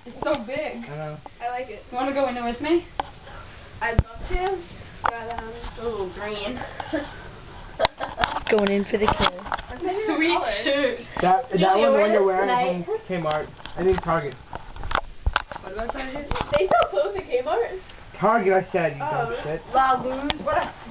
It's so big. I know. I like it. You want to go in it with me? I'd love to, but Oh, green. Going in for the kill. Sweet shirt. That was the one you're wearing tonight? from Kmart. I think Target. What about Target? they sell clothes at Kmart. Target, I said, you dumb Oh. shit. La Luz. What a